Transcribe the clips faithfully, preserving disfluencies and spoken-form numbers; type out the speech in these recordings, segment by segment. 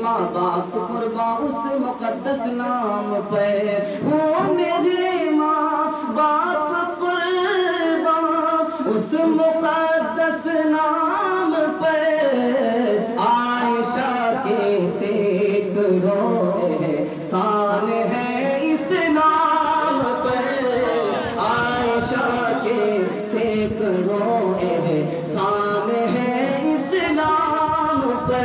ماں باپ قربان اس مقدس نام پہ، ہو میرے ماں باپ قربان اس مقدس نام پہ، عائشہ کے سینکڑوں احسان ہے اس نام پہ، عائشہ کے سینکڑوں احسان ہے اس نام پہ۔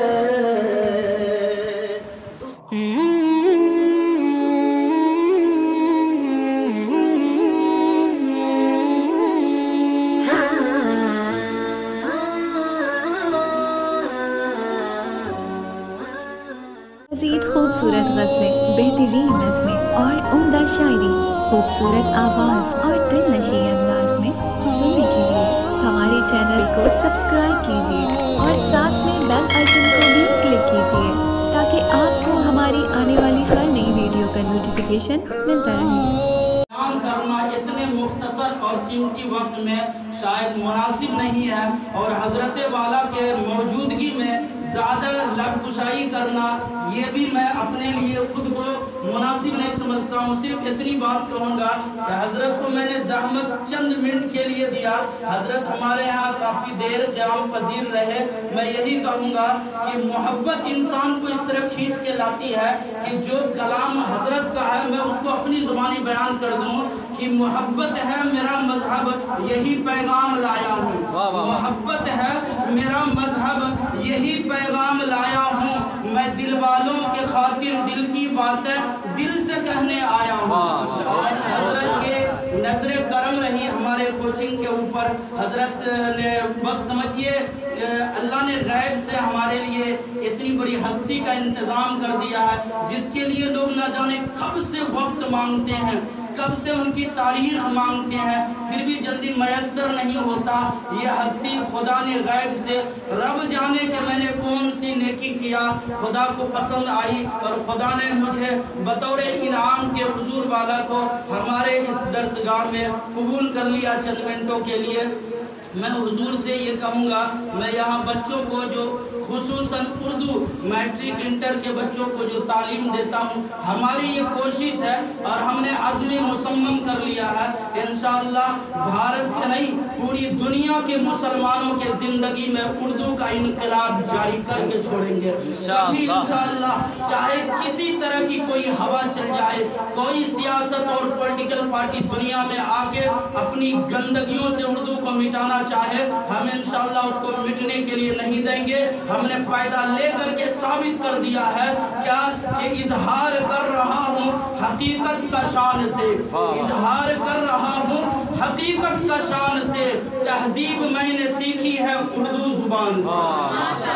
مزید خوبصورت غزلیں، بہترین نظمیں اور عمدہ شاعری خوبصورت آواز اور دل نشیں انداز میں سننے کے لیے ہمارے چینل کو سبسکرائب کیجیے اور ساتھ میں بیل آئیکن کو بھی کلک کیجیے تاکہ آپ کو ہماری آنے والی ہر نئی ویڈیو کا نوٹیفیکیشن ملتا رہے۔ بیان کرنا اتنے مختصر اور قیمتی وقت میں شاید مناسب نہیں ہے، اور حضرت والا کے موجودگی میں زیادہ لب کشائی کرنا یہ بھی میں اپنے لیے خود کو مناسب نہیں سمجھتا ہوں۔ صرف اتنی بات کہوں گا کہ حضرت کو میں نے زحمت چند منٹ کے لیے دیا، حضرت ہمارے ہاں کافی دیر قیام پذیر رہے۔ میں یہی کہوں گا کہ محبت انسان کو اس طرح کھینچ کے لاتی ہے کہ جو کلام حضرت کا ہے میں اس کو اپنی زبانی بیان کر دوں کہ محبت ہے میرا مذہب یہی پیغام لایا ہوں، محبت ہے میرا مذہب یہی پیغام لایا ہوں، میں دل والوں کے خاطر دل کی باتیں دل سے کہنے آیا ہوں۔ آج حضرت کے نظر کرم رہی ہمارے کوچنگ کے اوپر، حضرت نے بس سمجھئے اللہ نے غیب سے ہمارے لیے اتنی بڑی ہستی کا انتظام کر دیا ہے جس کے لیے لوگ نہ جانے کب سے وقت مانگتے ہیں، کب سے ان کی تاریخ مانگتے ہیں، پھر بھی جلدی میسر نہیں ہوتا۔ یہ ہستی خدا نے غیب سے، رب جانے کہ میں نے کون سی نیکی کیا خدا کو پسند آئی، اور خدا نے مجھے بطور انعام کے حضور والا کو ہمارے اس درسگاہ میں قبول کر لیا چند منٹوں کے لیے۔ میں حضور سے یہ کہوں گا، میں یہاں بچوں کو جو خصوصاً اردو میٹرک انٹر کے بچوں کو جو تعلیم دیتا ہوں، ہماری یہ کوشش ہے اور ہم نے عزم مصمم کر لیا ہے انشاءاللہ بھارت کے نہیں پوری دنیا کے مسلمانوں کے زندگی میں اردو کا انقلاب جاری کر کے چھوڑیں گے کبھی انشاءاللہ، چاہے کسی طرح کی کوئی ہوا چل جائے، کوئی سیاست اور پولیٹیکل پارٹی دنیا میں آ کے اپنی گندگیوں سے اردو کو مٹانا چاہے، ہم انشاءاللہ اس کو مٹنے کے لیے نہیں دیں گے۔ ہم نے پیدا لے کر کے ثابت کر دیا ہے کیا کہ اظہار کر رہا ہوں حقیقت کا شان سے، اظہار کر رہا ہوں حقیقت کا شان سے، تہذیب میں نے سیکھی ہے اردو زبان سے،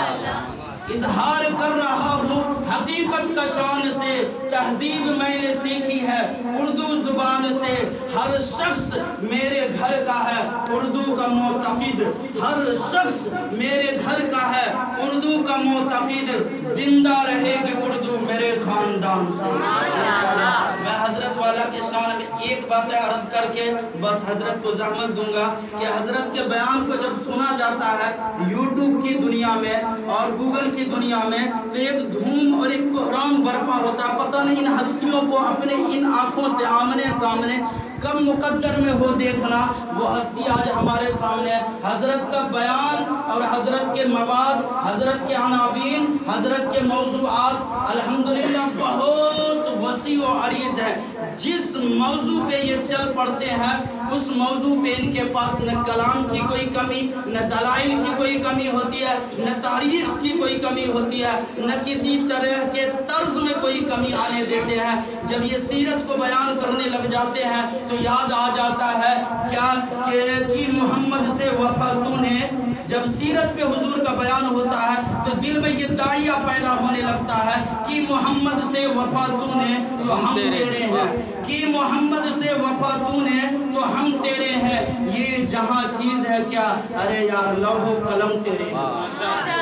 اظہار کر رہا ہوں حقیقت کا شان سے، تہذیب میں نے سیکھی ہے اردو زبان سے، ہر شخص میرے گھر کا ہے اردو کا معتقد، ہر شخص میرے گھر کا ہے اردو کا معتقد، زندہ رہے گی اردو میرے خاندان سے۔ میں حضرت والا کے شان میں ایک بات عرض کر کے بس حضرت کو زحمت دوں گا کہ حضرت کے بیان کو جب سنا جاتا ہے یوٹیوب کی دنیا میں اور گوگل کی دنیا میں تو ایک دھوم اور ایک کوہرام برپا ہوتا ہے، پتہ نہیں ان ہستیوں کو اپنے ان آنکھوں سے آمنے سامنے کب مقدر میں ہو دیکھنا۔ وہ ہستی آج ہمارے سامنے ہے، حضرت کا بیان اور حضرت کے مواد، حضرت کے عناوین، حضرت کے موضوعات الحمدللہ بہت وسیع و عریض ہے۔ جس موضوع پہ یہ چل پڑتے ہیں اس موضوع پہ ان کے پاس نہ کلام کی کوئی کمی، نہ دلائل کی کوئی کمی ہوتی ہے، نہ تاریخ کی کوئی کمی ہوتی ہے، نہ کسی طرح کے طرز میں کوئی کمی آنے دیتے ہیں۔ جب یہ سیرت کو بیان کرنے لگ جاتے ہیں تو یاد آ جاتا ہے کیا کہ محمد سے وفا تو نے، جب سیرت پہ حضور کا بیان ہوتا ہے تو دل میں یہ داعیہ پیدا ہونے لگتا ہے کہ محمد سے وفا تو نے تو ہم تیرے ہیں، کہ محمد سے وفا تو نے تو ہم تیرے ہیں، یہ جہاں چیز ہے کیا ارے یار لوح و قلم تیرے ہیں۔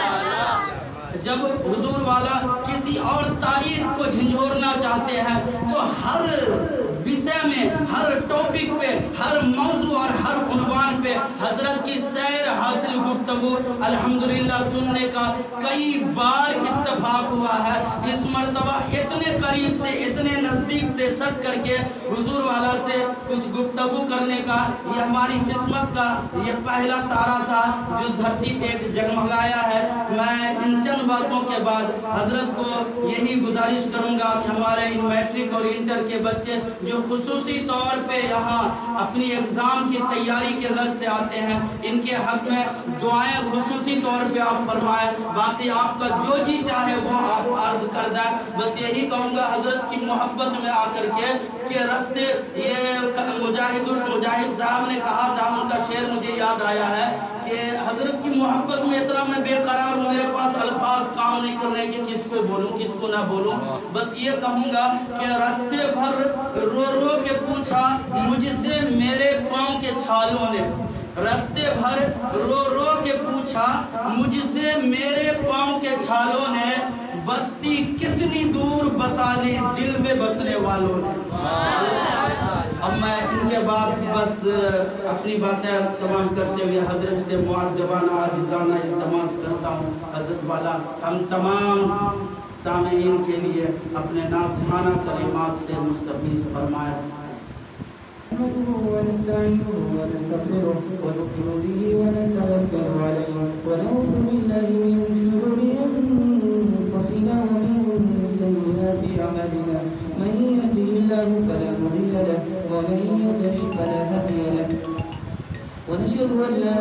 جب حضور والا کسی اور تاریخ کو جھنجھوڑنا چاہتے ہیں تو ہر وشے میں، ہر ٹاپک پہ، ہر موضوع اور ہر عنوان پہ حضرت کی سیر حاصل گفتگو الحمدللہ سننے کا کئی بار اتفاق ہوا مرتبہ ہے, اس مرتبہ اتنے قریب سے اتنے نزدیک سے سٹ کر کے حضور والا سے کچھ گفتگو کرنے کا یہ ہماری قسمت کا یہ پہلا تارا تھا جو دھرتی پہ ایک جگمگایا ہے. میں ان چند باتوں کے بعد حضرت کو یہی گزارش کروں گا کہ ہمارے ان میٹرک اور انٹر کے بچے جو خصوصی طور پہ یہاں اپنی ایگزام کی تیاری کے غرض سے آتے ہیں, ان کے حق میں دعائیں خصوصی طور پہ آپ فرمائیں. باقی آپ کا جو جی چاہے وہ آپ عرض کر دیں. بس یہی کہوں گا حضرت کی محبت میں آ کر کے کہ رستے یہ مجاہد المجاہد صاحب نے کہا تھا, ان کا شعر مجھے یاد آیا ہے کہ حضرت کی محبت میں اتنا میں بے قرار ہوں, میرے پاس الفاظ کام نہیں کر رہے کہ کس کو بولوں کس کو نہ بولوں. بس یہ کہوں گا کہ رستے بھر رو رو کے پوچھا مجھ سے میرے پاؤں کے چھالوں نے, رستے بھر رو رو کے پوچھا مجھ سے میرے پاؤں کے چھالوں نے, بستی کتنی دور بسا لی دل میں بسنے والوں نے. اب میں ان کے بعد بس اپنی باتیں تمام کرتے ہوئے حضرت سے معدبانہ عاجزانہ التماس کرتا ہوں. حضرت والا ہم تمام سامعین کے لیے اپنے ناصحانہ کلمات سے مستفیض فرمائے. نحمده ونستعينه ونستغفره ونؤمن به ونتوكل عليه ونعوذ بالله من شرور أنفسنا ومن سيئات أعمالنا, من يهده الله فلا مضل له ومن يضلل فلا هادي له, ونشهد أن لا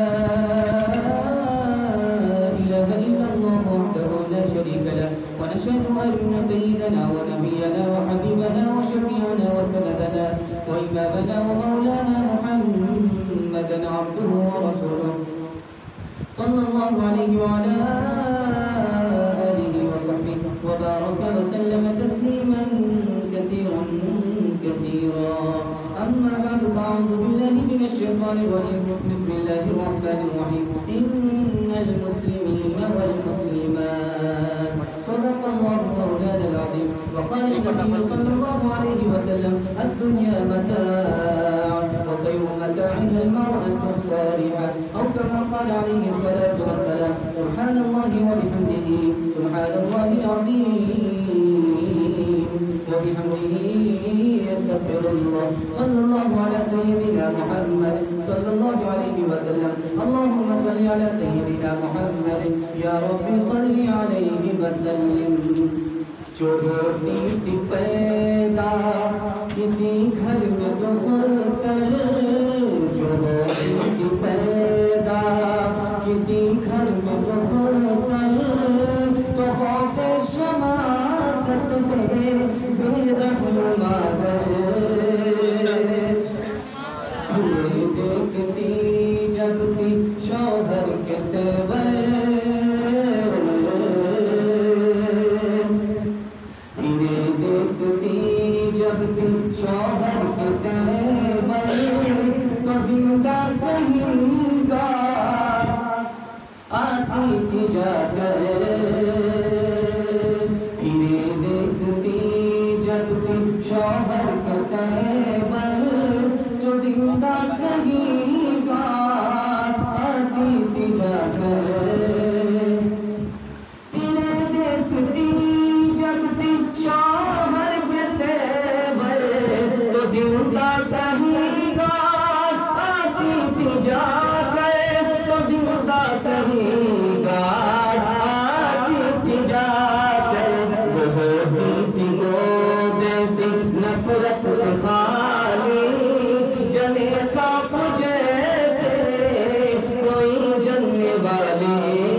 إله إلا الله وحده لا شريك له, ونشهد أن سيدنا ونبينا وحبيبنا وشفيعنا وسندنا وإمامنا ومولانا محمدا عبده ورسوله صلى الله عليه وعلى آله وصحبه وبارك وسلم تسليما كثيرا كثيرا. أما بعد فأعوذ بالله من الشيطان الرجيم. بسم الله الرحمن الرحيم. إن المسلمين والمسلمات صدق الله مولانا العظيم. وقال النبي صلى الله عليه وسلم الدنيا متاع وخير متاعها المرأة الصالحة, أو كما قال عليه الصلاة والسلام سبحان الله وبحمده سبحان الله العظيم وبحمده يستغفر الله. صلى الله على سيدنا محمد صلى الله عليه وسلم. اللهم صل على سيدنا محمد يا رب صل عليه وسلم. جو ہوتی تھی پیدا کسی گھر میں بہتر, جو ہوتی تھی پیدا کسی گھر میں بہتر, تو خوف شماتت سے بے رحم مادر دیکھتی جب تھی شوہر کے تیور, شوہر کے تیور, تو زندہ کہیں گا آتی تھی جا کر, پھرے دیکھتی جب تھی شوہر کے تیور, جو زندہ کہیں گا آتی تھی جا کر, پھرے دیکھتی جب تھی شوہر کے تیور, زندہ کہیں گا آتی تھی جا کر, تو زندہ کہیں گا آتی تھی جا کر. وہ ہوتی تھی گود سے نفرت سے خالی, جنے سانپ جیسے کوئی جننے والی.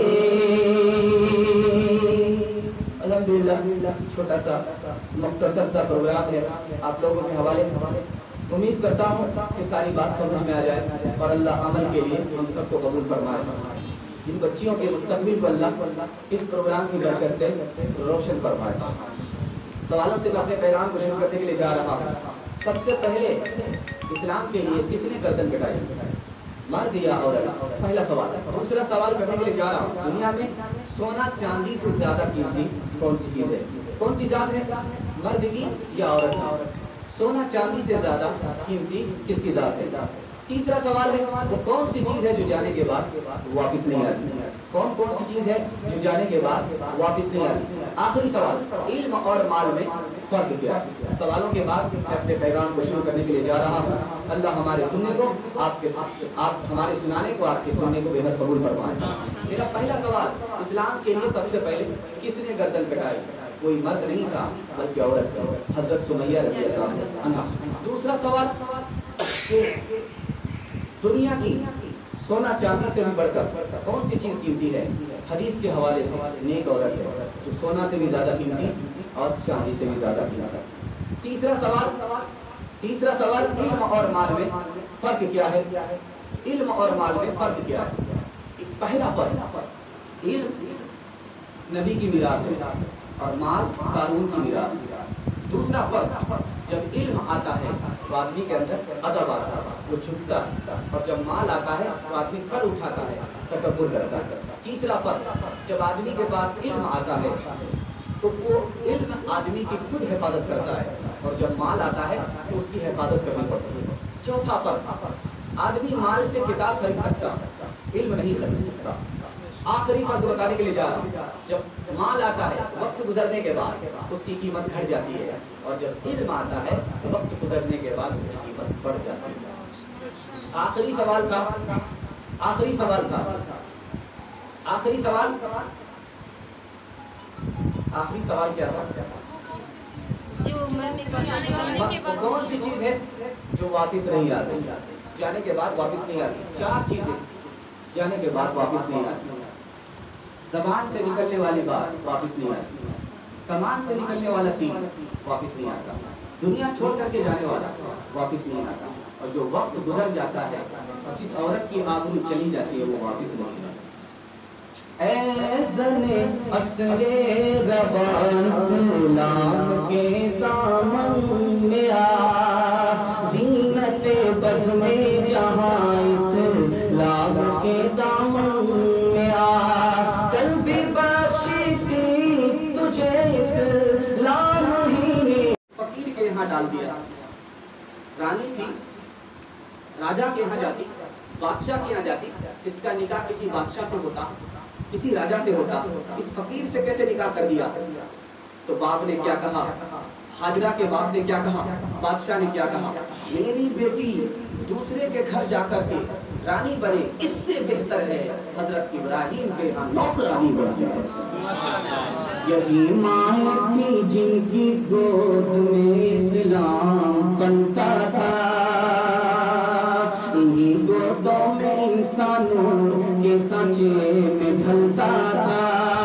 الحمدللہ چھوٹا سا مختصر سا پروگرام ہے آپ لوگوں کے حوالے. امید کرتا ہوں کہ ساری بات سمجھ میں آ جائے اور اللہ عمل کے لیے ہم سب کو قبول فرمائے. ان بچیوں کے مستقبل کو اللہ اس پروگرام کی برکت سے روشن فرمائے. سوالوں سے میں اپنے پیغام کو شروع کرنے کے لیے جا رہا ہوں. سب سے پہلے اسلام کے لیے کس نے گردن کٹائی, مرد یا عورت؟ پہلا سوال. دوسرا سوال کرنے کے لیے جا رہا ہوں, دنیا میں سونا چاندی سے زیادہ قیمتی کون سی چیز ہے؟ کون سی ذات ہے, مرد کی یا عورت کی؟ سونا چاندی سے زیادہ قیمتی کس کی ذات ہے؟ تیسرا سوال ہے, وہ کون سی چیز ہے جو جانے کے بعد واپس نہیں آتی؟ कौन कौन सी चीज है जो जाने के बाद वापस नहीं आती। आखिरी सवाल, इल्म और माल में फर्क क्या है। सवालों के बाद मैं अपने पैगाम को शुरू करने के लिए जा रहा हूँ। अल्लाह हमारे सुनने को आपके आप हमारे सुनाने को आपके सुनने को बेहद कबूल फरमाए। मेरा पहला सवाल, इस्लाम के लिए सबसे पहले किसने गर्दन कटाई? कोई मर्द नहीं था बल्कि औरत, हजरत सुमैया रज़ी अल्लाह अन्हा। दूसरा सवाल, दुनिया की सोना चांदी से भी बढ़कर कौन सी चीज कीमती है? हदीस के हवाले से नेक औरत है जो सोना से भी ज्यादा कीमती और चांदी से भी ज्यादा कीमती। तीसरा सवाल तीसरा सवाल इल्म और माल में फर्क क्या है? इल्म और माल में फर्क क्या है? पहला फर्क, इल्म नबी की मीरास है और माल कानून की मीरास है। दूसरा फर्क, जब इल्म आता है तो आदमी के अंदर अदब आता है, वो झुकता है, और जब माल आता है तो आदमी सर उठाता है, तकब्बुर करता है। तीसरा फर्क, जब आदमी के पास इल्म आता है तो वो इल्म आदमी की खुद हिफाजत करता है, और जब माल आता है तो उसकी हिफाजत करनी पड़ती है। चौथा फर्क, आदमी माल से किताब खरीद सकता, इल्म नहीं खरीद सकता। आखिरी फर्क बताने के लिए जा रहा हूँ, जब माल आता है वक्त गुजरने के बाद उसकी कीमत घट जाती है, और जब इल्म आता है वक्त गुजरने के बाद उसकी कीमत बढ़ जाती है। आखिरी सवाल था आखिरी सवाल था आखिरी सवाल आखिरी सवाल क्या था? जो मरने के बाद कौन सी चीज है जो वापस नहीं आती? जाने के बाद वापस नहीं आती। चार चीजें जाने के बाद वापस नहीं आती। ज़बान से निकलने वाली बात वापस नहीं आती, कमान से निकलने वाला तीर वापस नहीं आता, दुनिया छोड़ करके जाने वाला वापस नहीं आता, और जो वक्त गुजर जाता है और जिस औरत की आबरू चली जाती है वो वापस नहीं आता। ऐ ज़ने असरे रवान इस्लाम के दामन में आ, ज़ीनत बज़ में जहाँ इस्लाम के दामन में आ, कल भी बख्शी तुझे इस्लाम ही ने। फकीर के यहाँ डाल दिया, रानी थी राजा के यहाँ जाती, बादशाह के यहाँ जाती, इसका निकाह किसी बादशाह से होता, किसी राजा से होता, इस फकीर से कैसे निकाह कर दिया? तो बाप ने क्या कहा, हाजरा के बाप ने क्या कहा, बादशाह ने क्या कहा, मेरी बेटी दूसरे के घर जाकर के रानी बने, इससे बेहतर है हजरत इब्राहिम के यहाँ नौकरानी बन जाए। यही माँ थी जिनकी गोद में इस्लाम पलता था, इन्हीं गोदों में इंसानों के सांचे में ढलता था।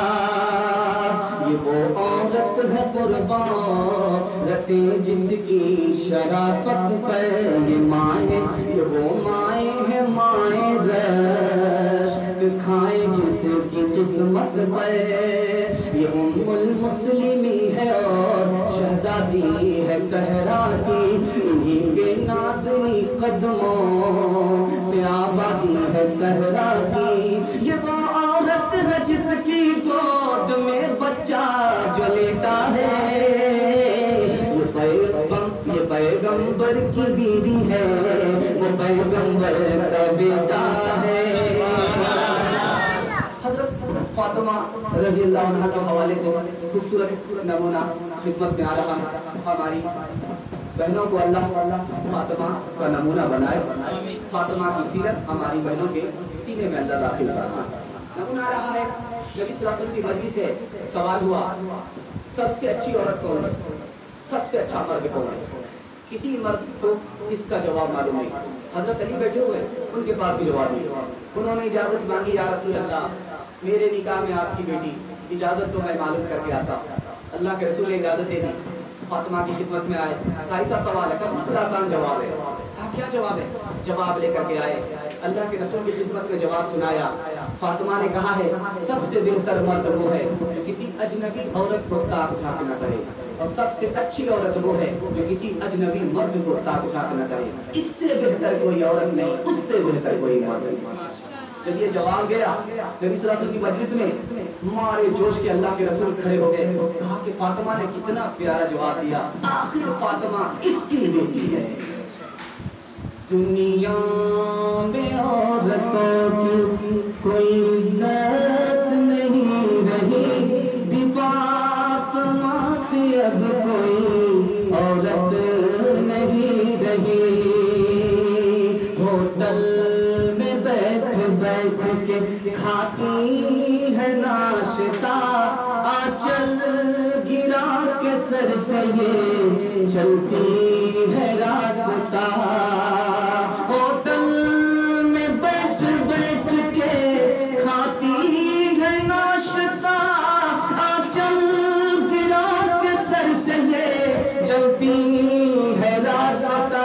ये वो औरत है कुर्बान रते जिसकी शराफत पर, ये माए ये वो माए है माए रश्क खाए जिसकी किस्मत पर, ये उम्मुल मुस्लिमी है और शहजादी है सहरा की, इन्हीं के नाज़नी कदमों से आबादी है सहरा की। ये वो औरत है जिसकी गोद में बच्चा जो लेटा है, ये पैगम ये पैगंबर की बीवी है, वो पैगंबर का बेटा है। हजरत फातिमा रज़ी अल्लाह अन्हा के हवाले से खूबसूरत नमूना खिदमत में आ रहा है। हमारी बहनों को अल्लाह फातिमा का नमूना बनाए, फातिमा की सीरत हमारी बहनों के सीने में अल्लाह दाखिल फरमाए। नमूना आ रहा है, नबी सल्लल्लाहु अलैहि वसल्लम की मर्जी से सवाल हुआ, सबसे अच्छी औरत कौन है, सबसे अच्छा मर्द कौन है? किसी मर्द को इसका जवाब मालूम नहीं। हजरत अली बैठे हुए, उनके पास भी जवाब नहीं। उन्होंने इजाज़त मांगी, या रसूल अल्लाह मेरे निकाह में आपकी बेटी, इजाज़त तो मैं मालूम करके आता। अल्लाह के रसूल ने इजाज़त दे दी, फातिमा की खिदमत में आए। ऐसा सवाल है, कब आसान जवाब है, कहा क्या जवाब है? जवाब लेकर के आए, अल्लाह के रसूल की खिदमत में जवाब सुनाया। फातिमा ने कहा है सबसे बेहतर मर्द वो है जो किसी अजनबी औरत को ताक झांक न करे, और सबसे अच्छी औरत वो है जो किसी अजनबी मर्द को ताक झांक न करे। इससे बेहतर कोई औरत नहीं, उससे बेहतर कोई मर्द नहीं। जब ये जवाब गया नबी सल्लल्लाहु अलैहि वसल्लम की मजलिस में, मारे जोश के अल्लाह के रसूल खड़े हो गए। कहा कि फातिमा ने कितना प्यारा जवाब दिया, आखिर फातिमा किसकी बेटी है? दुनिया में औरतों की कोई इज्जत کھاتی ہے ناشتا آنچل گرا کے سر سے یہ چلتی ہے راستہ ہوٹل میں بیٹھ بیٹھ کے کھاتی ہے ناشتا آنچل گرا کے سر سے یہ چلتی ہے راستہ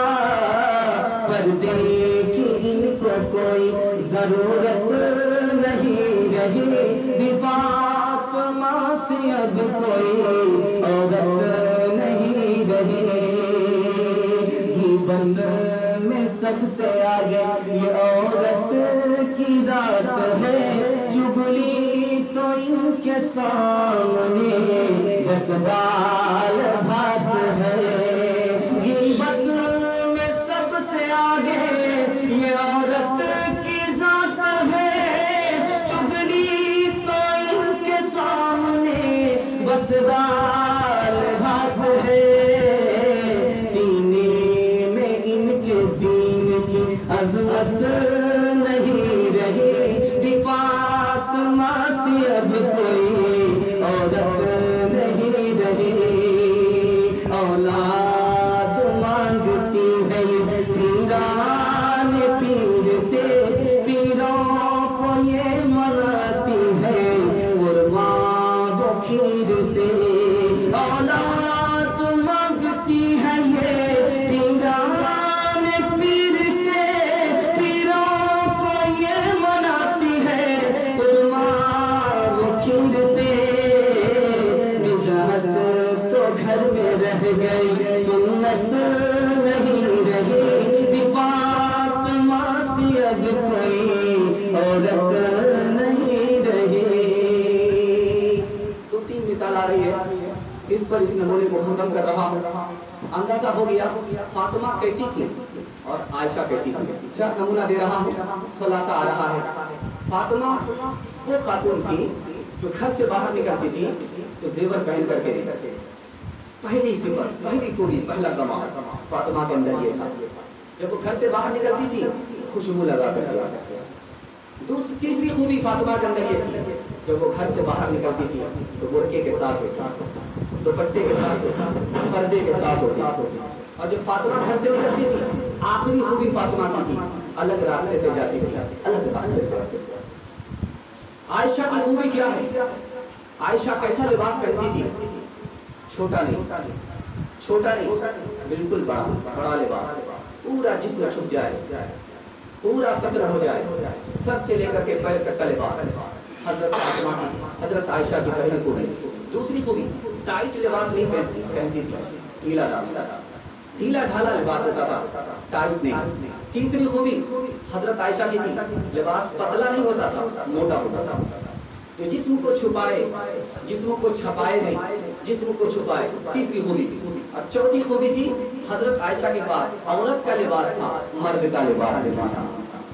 پردے کی ان کو کوئی ضرورت نہیں رہی فاطمہ سے اب کوئی عورت نہیں رہی ہی بند میں سب سے آگے یہ عورت کی ذات ہے چگلی تو ان کے سامنے بس دال بھات ہے غیبت میں سب سے آگے یہ عورت کی ذات ہے چگلی تو ان کے سامنے بس دال بھات ہے سینے میں ان کے دین کی عظمت نہیں رہی فاطمہ سے اب کوئی عورت نہیں رہی اولاد مانگتی ہے یہ پیران پیر سے پیروں کو یہ مناتی ہے قربان و کھیر سے اولاد مانگتی ہے یہ پیران پیر سے پیروں کو یہ مناتی ہے قربان و کھیر سے بدعت تو گھر میں رہ گئی سنت نہیں رہی فاطمہ سے اب کوئی عورت نہیں رہی تو تین مثال آ رہی ہے اس پر اس نمونے کو ختم کر رہا ہوں اندازہ ہو گیا فاطمہ کیسی تھی اور عائشہ کیسی تھی چار نمونہ دے رہا ہوں خلاصہ آ رہا ہے فاطمہ وہ خاتون تھی جو گھر سے باہر نکلتی تھی تو زیور پہن کر کے نکلتے پہلی صفت پہلی خوبی پہلا کمال فاطمہ کے اندر یہ تھا جب وہ گھر سے باہر نکلتی تھی خوشبو لگا کر دیا دوسری تیسری خوبی فاطمہ کے اندر یہ تھی جب وہ گھر سے باہر نکلتی تھی تو برقعے کے ساتھ ہوتی دوپٹے کے ساتھ ہوتی پردے کے ساتھ ہوتی اور جب فاطمہ گھر سے نکلتی تھی آخری خوبی فاطمہ کی تھی الگ راستے سے جاتی تھی الگ راستے سے آتی تھی عائشہ کی خوبی کیا ہے عائشہ کیسا لباس پہنتی تھی چھوٹا نہیں چھوٹا نہیں بالکل بڑا بڑا لباس پورا جسم چھپ جائے پورا صدر ہو جائے سر سے لے کر کے پیر تک کا لباس حضرت فاطمہ کی حضرت عائشہ کی پہلی خوبی دوسری خوبی ٹائٹ لباس نہیں پہنتی تھی ڈھیلا ڈھالا ڈھیلا ڈھالا لباس ہوتا تھا ٹائٹ نہیں تیسری خوبی حضرت عائشہ کی تھی لباس پتلا نہیں ہوتا تھا موٹا ہوتا تھا جو جسم کو چھپائے جسم کو چھپائے نہیں جسم کو چھپائے تیسری خوبی اور چوتھی خوبی تھی حضرت عائشہ کے پاس عورت کا لباس تھا مرد کا لباس نہیں تھا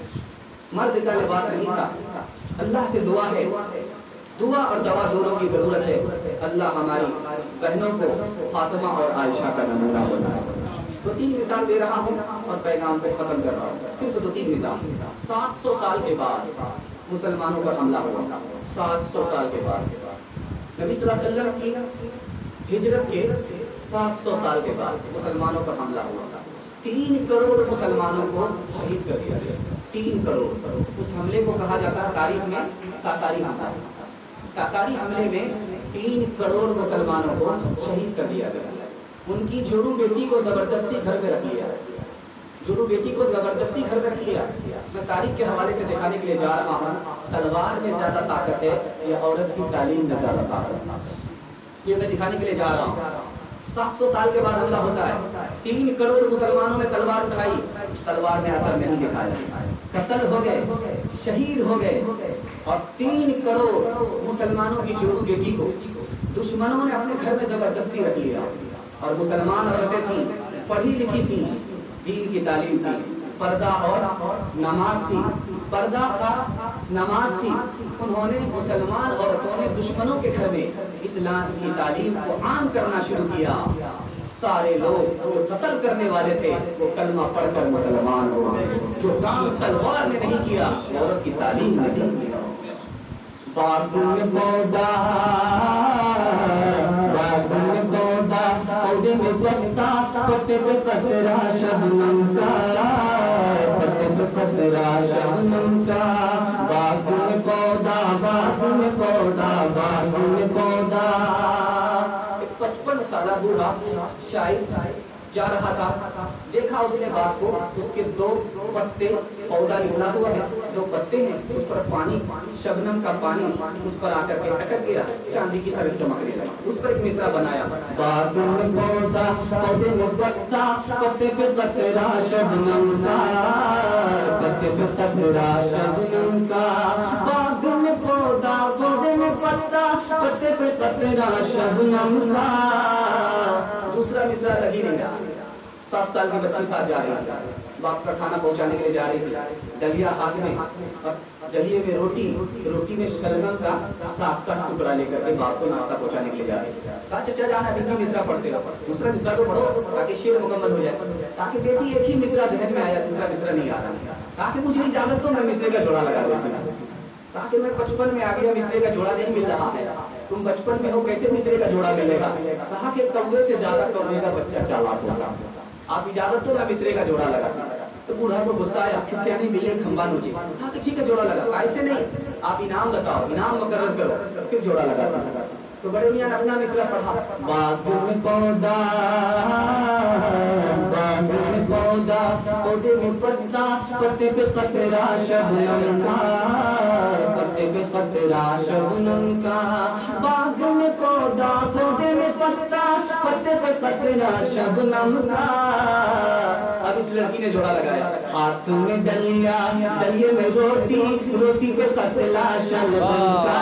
مرد کا لباس نہیں تھا اللہ سے دعا ہے دعا اور دوا دونوں کی ضرورت ہے اللہ ہماری بہنوں کو فاطمہ اور عائشہ کا نمونہ بنائے دو تین مثال دے رہا ہوں اور پیغام کو ختم کر رہا ہوں صرف دو تین مثال سات سو سال کے بعد مسلمانوں پر حملہ ہوا سات سو سال کے بعد نبی صلی اللہ علیہ وسلم کی ہجرت کے سات سو سال کے بعد مسلمانوں پر حملہ ہوا تین کروڑ مسلمانوں کو شہید کر دیا گیا تین کروڑ اس حملے کو کہا جاتا ہے تاریخ میں تاتاری حملہ تاتاری حملے میں تین کروڑ مسلمانوں کو شہید کر دیا گیا ان کی جورو بیٹی کو زبردستی گھر میں رکھ لیا جورو بیٹی کو زبردستی گھر میں رکھ لیا میں تاریخ کے حوالے سے دکھانے کے لیے جا رہا ہوں تلوار میں زیادہ طاقت ہے یا عورت کی تعلیم میں زیادہ طاقت ہے یہ میں دکھانے کے لیے جا رہا ہوں سات سو سال کے بعد حملہ ہوتا ہے تین کروڑ مسلمانوں نے تلوار اٹھائی تلوار نے اثر نہیں دکھایا قتل ہو گئے شہید ہو گئے اور تین کروڑ مسلمانوں کی جورو بیٹی کو دشمنوں نے اپنے گھر میں زبردستی رکھ لیا اور مسلمان عورتیں تھیں پڑھی لکھی تھیں دین کی تعلیم تھی پردہ اور نماز تھی پردہ کا نماز تھی انہوں نے مسلمان عورتوں نے دشمنوں کے گھر میں اسلام کی تعلیم کو عام کرنا شروع کیا سارے لوگ جو قتل کرنے والے تھے وہ کلمہ پڑھ کر مسلمان ہو گئے جو کام تلوار نے نہیں کیا عورت کی تعلیم نے کیا बाग में पौधा, बाग में पौधा, पौधे में पत्ता, पत्ते पे कतरा शबनम का, पत्ते पे कतरा शबनम का। बाग में पौधा, बाग में पौधा, बाग में पौधा। एक पचपन साल बूढ़ा शायर जा रहा था, देखा उसने बाग को, उसके दो पत्ते, पौधा निकला हुआ है, दो पत्ते हैं, उस पर पानी, शबनम का पानी उस पर आकर के अटक गया, चांदी की तरह चमकने लगा। उस पर एक मिसरा बनाया, बाग में पौधा, पौधे में पत्ता, पत्ते पे कतरा शबनम का, पत्ते पे कतरा शबनम का। बाग में पौधा, पौधे में पत्ता, पत्ते पे कतरा शबनम का। दूसरा मिसरा लगी नहीं रहा। सात साल की बच्ची साथ जा रही थी, बाप का खाना पहुंचाने के लिए जा रही थी, डलिया हाथ में और डलिए में रोटी, रोटी में शलगम का साग का टुकड़ा लेकर के बाप को नाश्ता पहुंचाने के लिए जा रही थी। कहा चचा जाना अभी मिसरा पढ़ते रहो, दूसरा मिसरा तो पढ़ो ताकि शेर मुकम्मल हो जाए। ताकि बेटी एक ही मिसरा जहन में आया, दूसरा मिसरा नहीं आ रहा। ताकि मुझे इजाजत तो मैं मिसरे का जोड़ा लगा देती, ताकि मैं बचपन में आ गया, मिसरे का जोड़ा नहीं मिल रहा है, तुम बचपन में हो, कैसे मिसरे का जोड़ा मिलेगा। कहा कि कौवे से ज्यादा कौवे का बच्चा चालाक होगा, आप इजाजत तो मैं मिसरे का जोड़ा लगा। तो बूढ़ा को गुस्सा आया, खिसियानी बिल्ली खंबा नोची। कहा कि ठीक है जोड़ा लगा, ऐसे नहीं, आप इनाम बताओ, इनाम मुकर्रर करो, फिर जोड़ा लगा। तो बड़े मियां ने अपना मिसरा पढ़ा, बाग में पौधा, बाग में पौधा, पौधे में पत्ता, पत्ते पे कतरा शबनम का, पत्ते पे कतरा शबनम का। बाग में पौधा, पौधे में पत्ता, पत्ते पे कतरा शबनम का। अब इस लड़की ने जोड़ा लगाया, हाथ में डलिया, डलिए में रोटी, रोटी पे कतला शलगम का,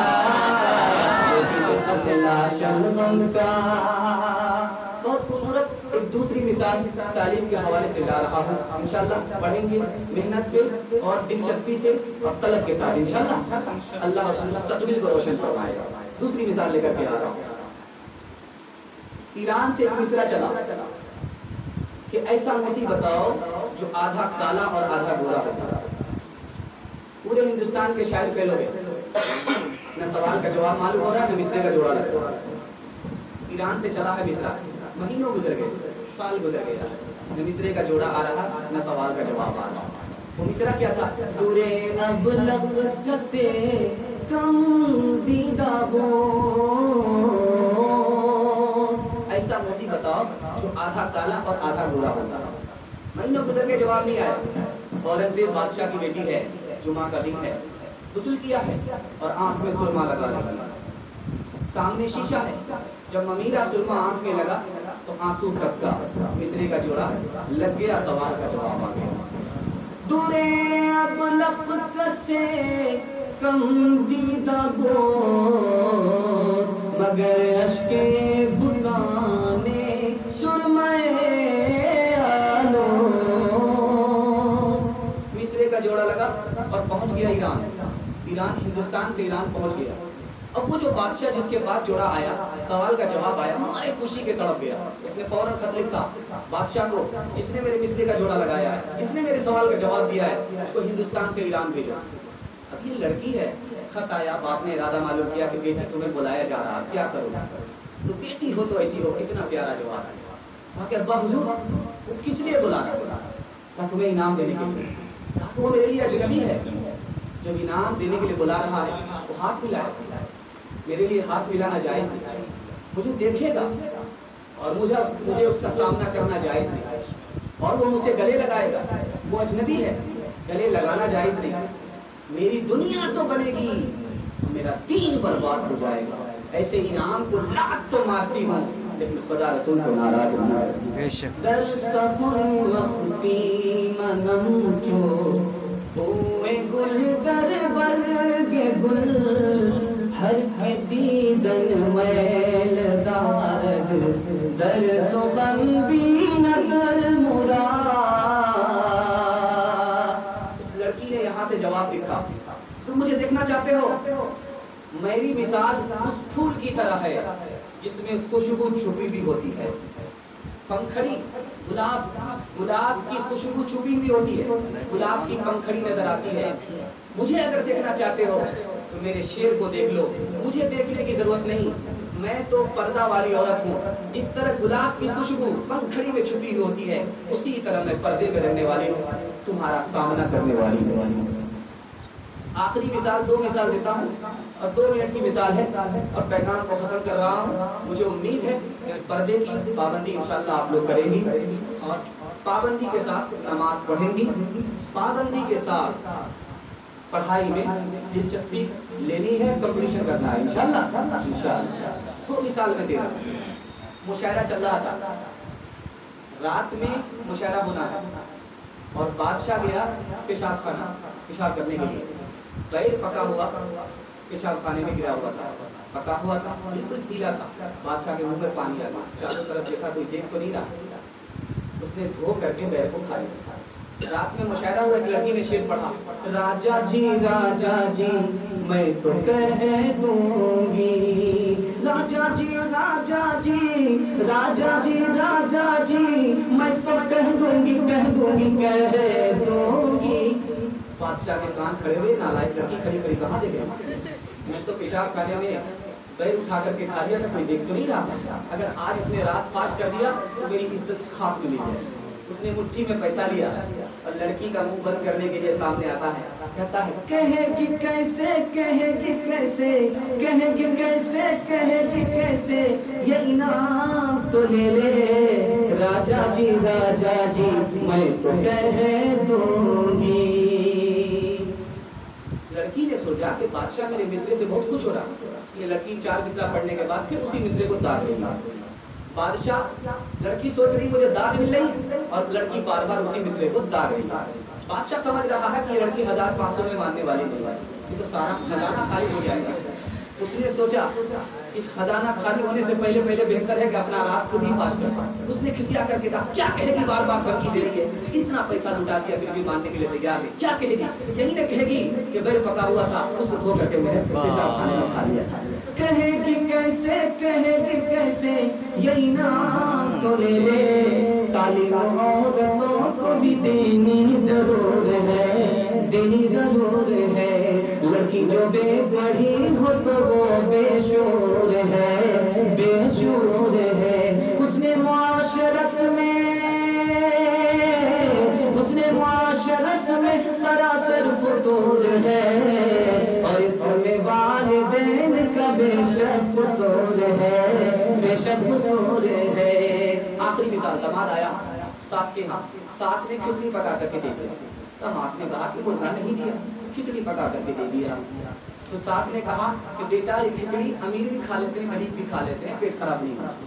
कतला शलगम का। बहुत खूबसूरत एक दूसरी मिसाल तालीम के हवाले से ला रहा हूँ, इंशाल्लाह पढ़ेंगे मेहनत से और दिलचस्पी से और तलब के साथ, इंशाल्लाह अल्लाह मुस्तक़बिल को रोशन फरमाएगा। दूसरी मिसाल लेकर के आ रहा हूँ। ईरान से एक मिसरा चला कि ऐसा मोती बताओ जो आधा काला और आधा गोरा होता। पूरे हिंदुस्तान के शायर फेल हो गए, न सवाल का जवाब मालूम हो रहा है, न मिसरे का जोड़ा लग रहा है। ईरान से चला है मिसरा, महीनों गुजर गए, साल गुजर गया, न मिसरे का जोड़ा आ रहा, न सवाल का जवाब आ रहा। वो मिसरा क्या था, दूरे अब लग से कम दीदा बो, ऐसा मोती बताओ जो आधा काला और आधा गोरा होता। महीनों गुजर के जवाब नहीं आया। औरंगजेब बादशाह की बेटी है, जुमा का दिन है, गुस्ल किया है और आंख में सुरमा लगा लगा, सामने शीशा है। जब ममीरा सुरमा आंख में लगा तो आंसू टपका, मिसरे का जोड़ा लग गया, सवाल का जवाब आ गया। दूरे अब लक से कम दीदा बो, मगर अश्के बुताने सुरमए आलो। मिसरे का जोड़ा लगा और पहुंच गया ईरान। ईरान हिंदुस्तान से ईरान पहुंच गया। अब वो जो बादशाह जिसके पास जोड़ा आया, सवाल का जवाब आया, हमारे खुशी के तड़प गया। उसने फौरन खत लिखा बादशाह को, जिसने मेरे मिसरे का जोड़ा लगाया है, जिसने मेरे सवाल का जवाब दिया है, उसको हिंदुस्तान से ईरान भेजा। अब ये लड़की है, खत आया, बाप ने इरादा मालूम किया कि बेटी तुम्हें बुलाया जा रहा, क्या करो। तो बेटी हो तो ऐसी हो, कितना प्यारा जवाब है। कहा कि अब्बा हुजूर वो किस लिए बुलाना, कहा तुम्हें इनाम देने के लिए। कहा वो मेरे लिए अजनबी है, जब इनाम देने के लिए बुला रहा है वो हाथ मिलाए, मेरे लिए हाथ मिलाना जायज़ नहीं, मुझे देखेगा और मुझे मुझे उसका सामना करना जायज़ नहीं, और वो मुझसे गले लगाएगा, वो अजनबी है, गले लगाना जायज़ नहीं। मेरी दुनिया तो बनेगी, मेरा दीन बर्बाद हो जाएगा। ऐसे इनाम को लात तो मारती हूँ, लेकिन खुदा रसूल को नाराज बना। बेशक दर सफुन वख्फी मनम जो हुए गुल दर बरगे गुल, हर के दीदन मैल दारद दर सुखन बीनत मुरा। इस लड़की ने यहाँ से जवाब लिखा, तुम मुझे देखना चाहते हो, मेरी मिसाल उस फूल की तरह है जिसमें खुशबू छुपी भी होती है। पंखड़ी, गुलाब, गुलाब की खुशबू छुपी हुई होती है, गुलाब की पंखड़ी नजर आती है। मुझे अगर देखना चाहते हो तो تو میرے شیر کو دیکھ لو، مجھے دیکھنے کی ضرورت نہیں، میں تو پردہ والی عورت ہوں، جس طرح گلاب کی خوشبو پنکھڑی میں چھپی ہوئی ہوتی ہے اسی طرح میں پردے میں رہنے والی ہوں، تمہارا سامنا کرنے والی ہوں۔ آخری مثال دو مثال دیتا ہوں اور دو منٹ کی مثال ہے اور پیغام کو ختم کر رہا ہوں۔ مجھے امید ہے کہ پردے کی پابندی انشاءاللہ آپ لوگ کریں گی اور پابندی کے ساتھ نماز پڑھیں گی، پابندی کے ساتھ پڑھائی میں دلچسپی لینی ہے، کمپٹیشن کرنا ہے انشاءاللہ انشاءاللہ۔ دو مثال میں دے رہا ہوں، مشاعرہ چل رہا تھا، رات میں مشاعرہ ہونا تھا اور بادشاہ گیا پیشاب خانہ پیشاب کرنے کے لیے، غیر پکا ہوا پیشاب خانے میں گرا ہوا تھا، پکا ہوا تھا بالکل پیلا تھا، بادشاہ کے منہ میں پانی آ گیا، چاروں طرف دیکھا کوئی دیکھ تو نہیں رہا، اس نے دھو کر کے بیر کو کھا لیا۔ رات میں مشاعرہ ہوا، ایک لڑکی نے شعر پڑھا، راجا جی راجا جی میں تو کہہ دوں گی، راجا جی راجا جی راجا جی راجا جی میں تو کہہ دوں گی کہہ دوں گی کہہ دوں گی۔ بادشاہ کے کان کھڑے ہوئے، نالائق لڑکی کھڑی کھڑی کہاں دے گئے، میں تو پیشاب کھانے میں پیر اٹھا کر کے کھا دیا تھا، کوئی دیکھ تو نہیں رہا، اگر آج اس نے راز فاش کر دیا تو میری عزت خاک میں مل جائے۔ اس نے مٹھی میں پیسہ لیا اور لڑکی کا منہ بند کرنے کے لیے سامنے آتا ہے، کہتا ہے کہے گی کیسے کہے گی کیسے کہے گی کیسے کہے گی کیسے یہ انعام تو لے لے، راجا جی راجا جی میں تو کہہ دوں گی۔ لڑکی نے سوچا کہ بادشاہ میرے مصرے سے بہت خوش ہو رہا، اس لیے لڑکی چار مصرع پڑھنے کے بعد پھر اسی مصرے کو داد دے گی۔ بادشاہ لڑکی سوچ رہی مجھے داد مل رہی اور لڑکی بار بار اسی مصرے کو داد رہی ہے۔ بادشاہ سمجھ رہا ہے کہ یہ لڑکی ہزار پانچ سو میں ماننے والی نہیں ہے، یہ تو سارا خزانہ خالی ہو جائے گا۔ اس نے سوچا اس خزانہ خالی ہونے سے پہلے پہلے بہتر ہے کہ اپنا راز خود ہی فاش کر پائے۔ اس نے کھسیا کر کے کہا کیا کہے گی، بار بار دھمکی دے رہی ہے، اتنا پیسہ لٹا دیا پھر بھی ماننے کے لیے تیار ہے، کیا کہے گی؟ یہی نہ کہے گی کہ بیر پکا ہوا تھا اس کو دھو کر کے میرے پیشاب خانے میں کھا لیا۔ کہے گی کیسے کہے گی کیسے یہ انعام تو لے لے، تعلیم عورتوں کو بھی دینی ضرور ہے دینی ضرور ہے، لڑکی جو بے پڑھی ہو تو وہ بے شعور ہے بے شعور ہے، اس نے معاشرت میں اس نے معاشرت میں سراسر فتور ہے اور اس میں والدین کا بے شک قصور ہے بے شک قصور ہے۔ آخری مثال، داماد آیا ساس کے ہاں، ساس نے کھچڑی پکا کر کے دے دیا، داماد نے کہا کہ مرغا نہیں دیا، کھچڑی پکا کر کے دے دیا۔ تو ساس نے کہا کہ بیٹا یہ کھچڑی امیر بھی کھا لیتے ہیں غریب بھی کھا لیتے ہیں، پیٹ خراب نہیں ہوتا،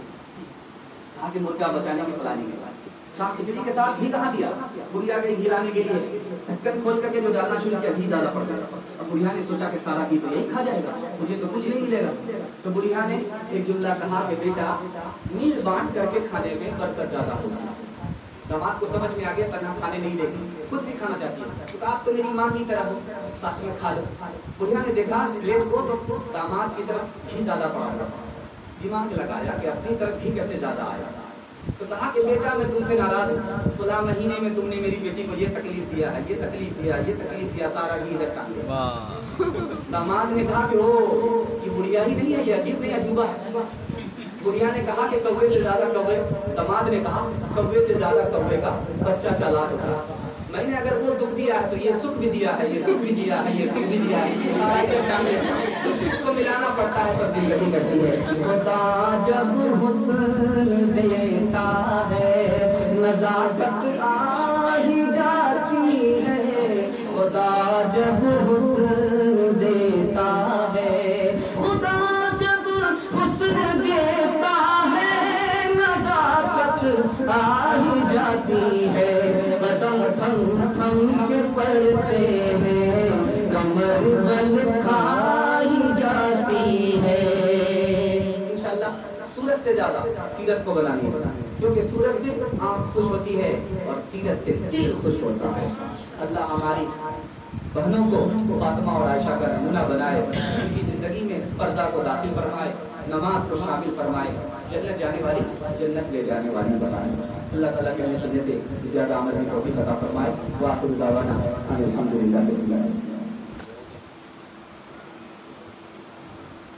کہا کہ مرغا بچانے کی فلانی کے بعد کہا کھچڑی کے ساتھ گھی کہاں دیا، بڑھیا کے گھی لانے کے لیے ڈھکن کھول کر کے جو ڈالنا شروع کیا گھی زیادہ پڑ گیا، اور بڑھیا نے سوچا کہ سارا گھی تو یہی کھا جائے گا، مجھے تو کچھ نہیں ملے گا۔ تو بڑھیا نے ایک جملہ کہا کہ بیٹا مل بانٹ کر کے کھانے میں برکت زیادہ ہوگی۔ داماد کو سمجھ میں آ گیا تنہا کھانے نہیں دے گی، خود بھی کھانا چاہتی ہے، تو آپ تو میری ماں کی طرح ہو، ساتھ میں کھا لو۔ بڑھیا نے دیکھا پلیٹ کو تو داماد کی طرف گھی زیادہ پڑا ہوا، دماغ لگایا کہ اپنی طرف گھی کیسے زیادہ آیا، تو کہا کہ بیٹا میں تم سے ناراض ہوں، فلاں مہینے میں تم نے میری بیٹی کو یہ تکلیف دیا ہے یہ تکلیف دیا یہ تکلیف دیا سارا گھی ادھر ٹانگ دیا۔ داماد نے کہا کہ او یہ بڑھیا ہی نہیں ہے، یہ عجیب نہیں عجوبہ ہے۔ بڑھیا نے کہا کہ کوے سے زیادہ کوے، داماد نے کہا کوے سے زیادہ کوے کا بچہ چالاک ہوتا ہے، میں نے اگر وہ دکھ دیا ہے تو یہ سکھ بھی دیا ہے یہ سکھ بھی دیا ہے یہ سکھ بھی دیا ہے، سارا ادھر ٹانگ دیا، تو سکھ کو ملانا پڑتا ہے تب زندگی کٹتی ہے۔ خدا جب حسن دیتا ہے نزاکت آ ہی جاتی ہے، خدا جب حسن دیتا ہے خدا جب حسن دیتا ہے نزاکت آ ہی جاتی ہے، قدم تھم تھم کے پڑھتے ہیں کمر بل کھا ہی جاتی ہے۔ انشاءاللہ سورت سے زیادہ سیرت کو بنانی ہے، کیونکہ سورت سے آنکھ خوش ہوتی ہے اور سیرت سے دل خوش ہوتا ہے۔ اللہ ہماری بہنوں کو فاطمہ اور عائشہ کا نمونہ بنائے، ان کی زندگی میں پردہ کو داخل فرمائے، نماز کو شامل فرمائے، جنت جانے والی جنت لے جانے والی بنائے۔ اللہ تعالیٰ کے سننے سے زیادہ عمل کی توفیق عطا فرمائے۔ وآخر دعوانا ان الحمد للہ رب العالمین۔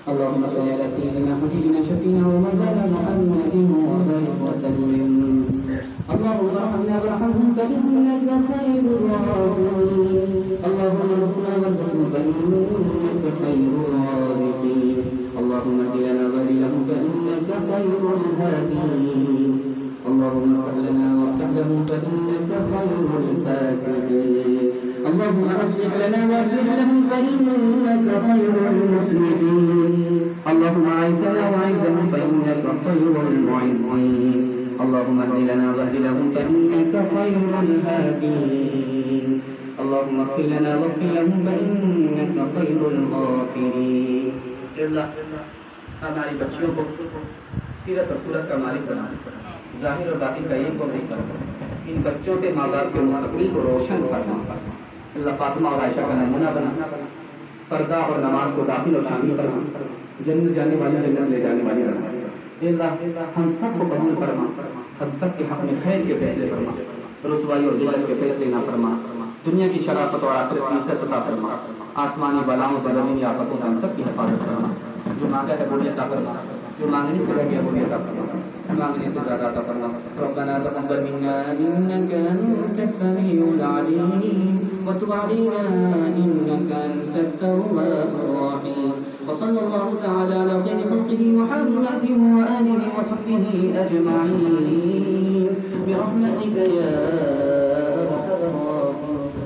اللهم صل على سيدنا حبيبنا شفينا ومولانا محمد وبارك وسلم. اللهم ارحمنا وارحمهم فإنك خير الراحمين. اللهم ارزقنا وارزقهم فإنك خير الرازقين. اللهم اهدنا واهد لهم فإنك خير الهادين. اللهم اغفر لنا وافتح لهم فإنك خير الفاتحين. اللهم أصلح لنا وأصلح لهم فإنك خير المصلحين. اللهم أعزنا وأعزهم فإنك خير المعزين. اللهم اهد لنا واهد لهم فإنك خير الهادين. اللهم اغفر لنا واغفر لهم فإنك خير الغافرين. اللہ ہماری بچیوں کو سیرت اور صورت کا مالک بنا، ظاہر اور باطن کا ایک نہیں کر، ان بچوں سے ماں باپ کے مستقبل کو روشن فرما. اللہ فاطمہ اور عائشہ کا نمونہ بنا، پردہ اور نماز کو داخل اور شامل فرما، جنت جانے والی جنت لے جانے والی بنا. اللہ ہم سب کو قبول فرما، ہم سب کے حق میں خیر کے فیصلے فرما، رسوائی اور ذلت کے فیصلے نہ فرما. دنیا کی شرافت اور آخرت کی عزت عطا فرما. آسمانی بلاؤں سے زمینی آفتوں سے ہم سب کی حفاظت فرما. جو مانگا ہے وہ بھی عطا فرما، جو مانگنے سے رہ گیا وہ بھی عطا فرما، مانگنے سے زیادہ عطا فرما. ربنا تقبل منا انك انت السميع العليم وتب علينا انك انت التواب الرحيم. وصلى الله تعالى على خير خلقه محمد وآله وصحبه أجمعين برحمتك يا أرحم الراحمين.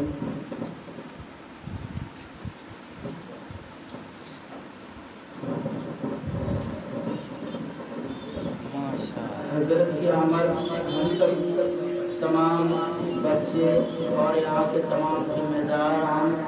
حضرت کی آمد ہم سب تمام بچے اور یہاں کے تمام ذمہ دار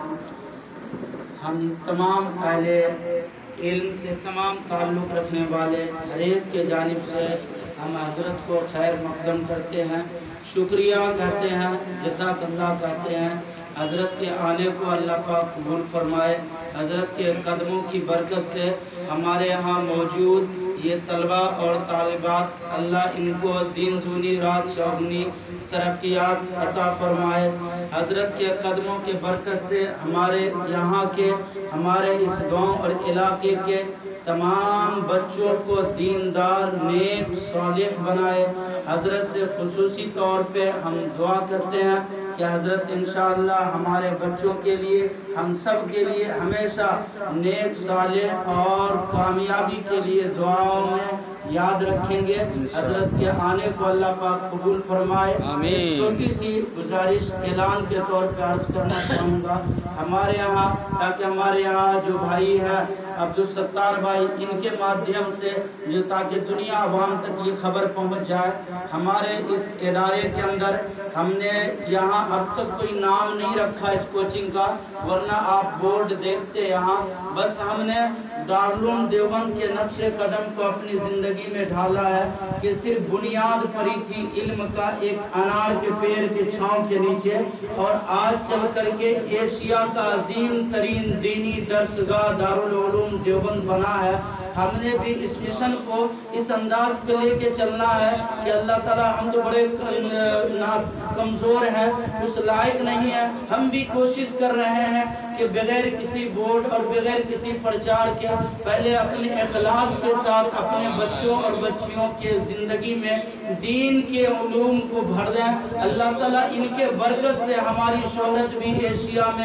ہم تمام اہل علم سے تمام تعلق رکھنے والے ہر ایک کے جانب سے ہم حضرت کو خیر مقدم کرتے ہیں، شکریہ کہتے ہیں، جزاک اللہ کہتے ہیں. حضرت کے آنے کو اللہ پاک قبول فرمائے. حضرت کے قدموں کی برکت سے ہمارے یہاں موجود یہ طلبہ اور طالبات اللہ ان کو دین دونی رات چوگنی ترقیات عطا فرمائے. حضرت کے قدموں کے برکت سے ہمارے یہاں کے ہمارے اس گاؤں اور علاقے کے تمام بچوں کو دیندار نیک صالح بنائے. حضرت سے خصوصی طور پہ ہم دعا کرتے ہیں کہ حضرت انشاءاللہ ہمارے بچوں کے لیے ہم سب کے لیے ہمیشہ نیک صالح اور کامیابی کے لیے دعاؤں میں یاد رکھیں گے. حضرت کے آنے کو اللہ پاک قبول فرمائے. ایک چھوٹی سی گزارش اعلان کے طور پہ عرض کرنا چاہوں گا ہمارے یہاں، تاکہ ہمارے یہاں جو بھائی ہیں عبدالستار بھائی، ان کے مادھیم سے جو تاکہ دنیا عوام تک یہ خبر پہنچ جائے. ہمارے اس ادارے کے اندر ہم نے یہاں اب تک کوئی نام نہیں رکھا اس کوچنگ کا، ورنہ آپ بورڈ دیکھتے یہاں، بس ہم نے دارالعلوم دیوبند کے نقش قدم کو اپنی زندگی میں ڈھالا ہے کہ صرف بنیاد پڑی تھی علم کا ایک انار کے پیڑ کے چھاؤں کے نیچے، اور آج چل کر کے ایشیا کا عظیم ترین دینی درسگاہ دارالعلوم دیوبند بنا ہے. ہم نے بھی اس مشن کو اس انداز پہ لے کے چلنا ہے کہ اللہ تعالیٰ ہم تو بڑے کمزور ہیں، اس لائق نہیں ہیں، ہم بھی کوشش کر رہے ہیں کہ بغیر کسی بورڈ اور بغیر کسی پرچار کے پہلے اپنے اخلاص کے ساتھ اپنے بچوں اور بچیوں کے زندگی میں دین کے علوم کو بھر دیں. اللہ تعالیٰ ان کے برکت سے ہماری شہرت بھی ایشیا میں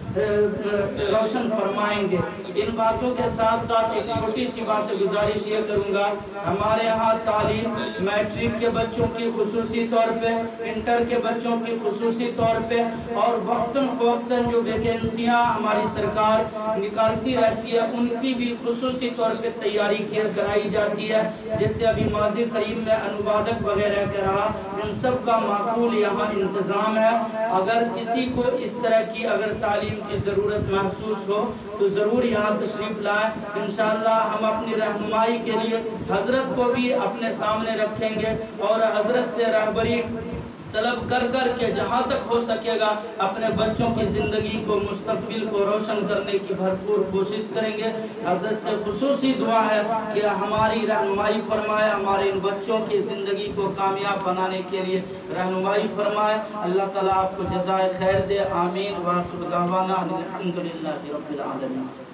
روشن فرمائیں گے. ان باتوں کے ساتھ ساتھ ایک چھوٹی سی بات گزارش یہ کروں گا، ہمارے ہاں تعلیم میٹرک کے بچوں کی خصوصی طور پہ، انٹر کے بچوں کی خصوصی طور پہ، اور وقتاً فوقتاً جو ویکینسیاں ہماری سرکار نکالتی رہتی ہے ان کی بھی خصوصی طور پہ تیاری کرائی جاتی ہے. جیسے ابھی ماضی قریب میں انوادک وغیرہ کے رہا، ان سب کا معقول یہاں انتظام ہے. اگر کسی کو اس طرح کی اگر تعلیم کی ضرورت محسوس ہو تو ضرور یہاں تشریف لائیں. انشاءاللہ ہم اپنی رہنمائی کے لیے حضرت کو بھی اپنے سامنے رکھیں گے اور حضرت سے رہبری طلب کر کر کے جہاں تک ہو سکے گا اپنے بچوں کی زندگی کو مستقبل کو روشن کرنے کی بھرپور کوشش کریں گے. حضرت سے خصوصی دعا ہے کہ ہماری رہنمائی فرمائے، ہمارے ان بچوں کی زندگی کو کامیاب بنانے کے لیے رہنمائی فرمائے. اللہ تعالیٰ آپ کو جزائے خیر دے. آمین. وآخر دعوانا الحمدللہ رب العالمین.